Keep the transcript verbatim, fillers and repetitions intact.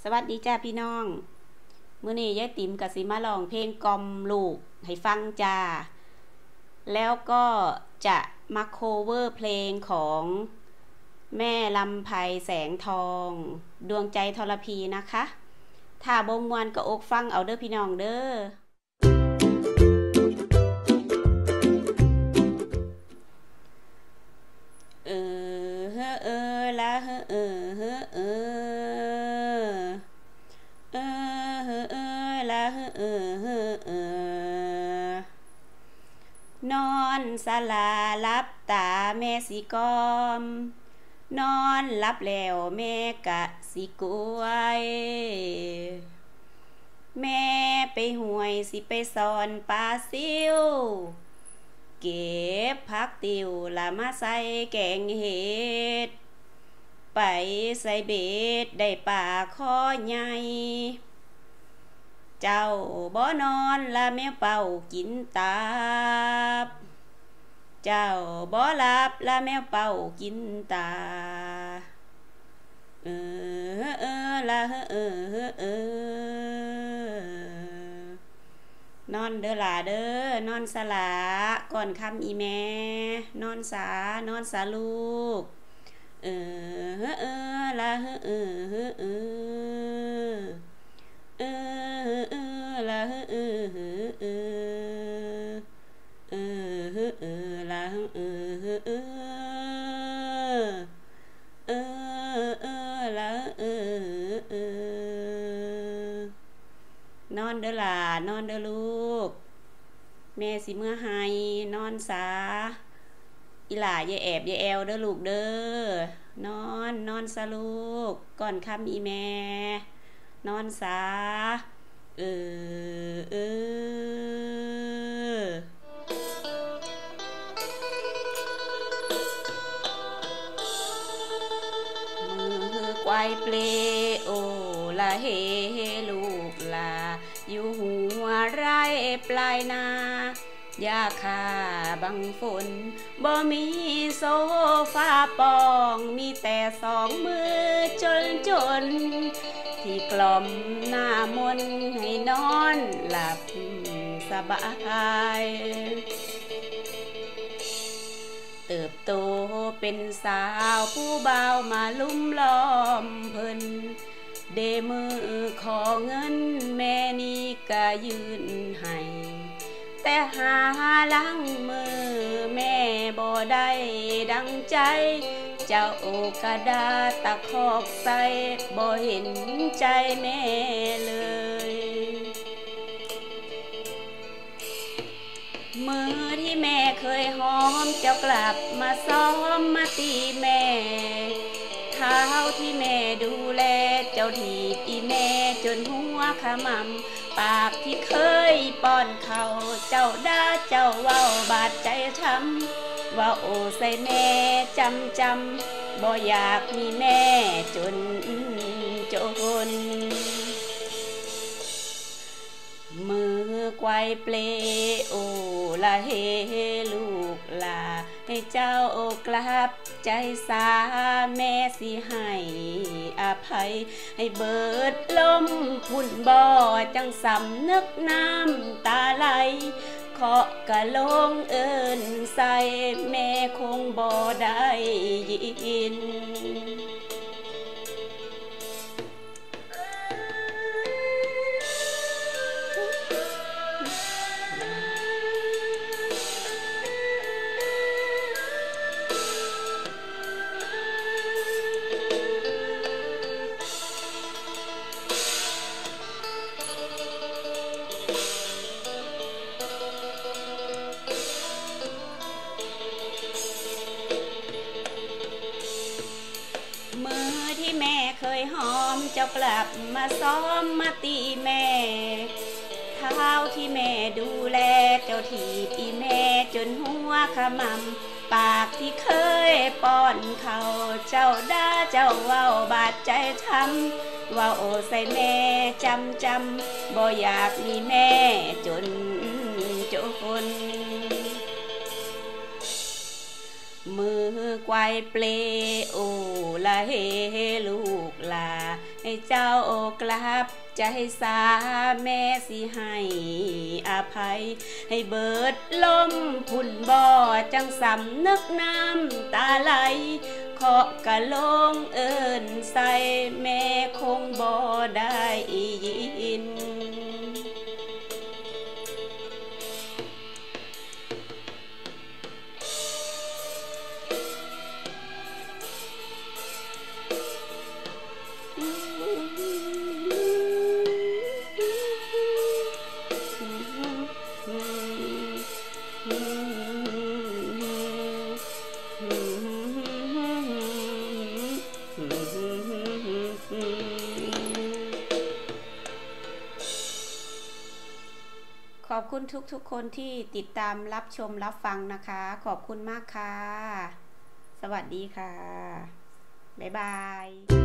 สวัสดีจ้าพี่น้องมื้อนี้ยายติ๋มกะสิมาร้องเพลงกล่อมลูกให้ฟังจ้าแล้วก็จะมาโคเวอร์เพลงของแม่ลำไพแสงทองดวงใจทรพีนะคะถ้าบ่ม่วนก็อกฟังเอาเด้อพี่น้องเด้อเออเฮอเออละเฮอเออเฮอเออเออเฮอเออละเฮอเออเฮอเออนอนสลาลับตาแม่สิกอมนอนลับแล้วแม่กะสิกวยแม่ไปห่วยสิไปสอนปลาซิวเก็บผักติวละมาใส่แกงเห็ดไปใส่เบ็ดได้ปลาคอใหญ่เจ้าบ่นอนละแม่เป่ากินตับเจ้าบ่หลับละแม่เป่ากินตาเออเออละเออเออเออนอนเด้อล่ะเด้อนอนสลาก่อนคำอีแม่นอนสานอนสาลูกเออเออละเออเออเออเออเออละเออเออเออเออเออละเออเออเออเออละเออเออนอนเด้อล่ะนอนเด้อลูกแม่สิเมื่อไห้นอนสาอีหล่าอย่าแอบอย่าแอวเด้อลูกเด้อนอนนอนซะลูกก่อนค่ำอีแม่นอนสาเออเออมือควายเปลโอละเฮลูกลาอยู่หัวไร่ปลายนายาคาบังฝนบ่มีโซฟาปองมีแต่สองมือจนจนที่กล่อมหน้ามนให้นอนหลับสบายเติบโตเป็นสาวผู้บ่าวมาลุ่มล้อมเพิ่นเดมือขอเงินแม่นี่ก็ยืนให้แต่หาลังมือแม่บ่ได้ดังใจเจ้ากระดาตะคอกใส่บ่เห็นใจแม่เลยมือที่แม่เคยหอมเจ้ากลับมาซ้อมมาตีแม่เท้าที่แม่ดูแลเจ้าถีบอีแม่จนหัวขมำปากที่เคยป้อนเขาเจ้าด่าเจ้าเว้าบาดใจช้ำว่าโอใส่แม่จำจำบ่อยากมีแม่จนจนมือไกวเปลโอละเฮลูกลาให้เจ้ากลับใจสาแม่สิให้อภัยให้เบิดลมพุ่นบ่อจังสำนึกน้ำตาไหลเคาะกะลงเอิ้นใส่แม่คงบ่ได้ยินมือที่แม่เคยหอมเจ้ากลับมาซ้อมมาตีแม่เท้าที่แม่ดูแลเจ้าถีบอีแม่จนหัวขมำปากที่เคยป้อนเขาเจ้าด่าเจ้าเว้าบาดใจช้ำว่าโอใส่แม่จำจำบ่อยากมีแม่จนจน มือไกวเปลโอละเฮลูกลาให้เจ้ากลับใจสาแม่สิให้อภัยให้เบิดลมพุ่นบ่จังสำนึกน้ำตาไหลเคาะกะลงเอิ้นใส่แม่คงบ่ได้ยินขอบคุณทุกๆคนที่ติดตามรับชมรับฟังนะคะขอบคุณมากค่ะสวัสดีค่ะบ๊ายบาย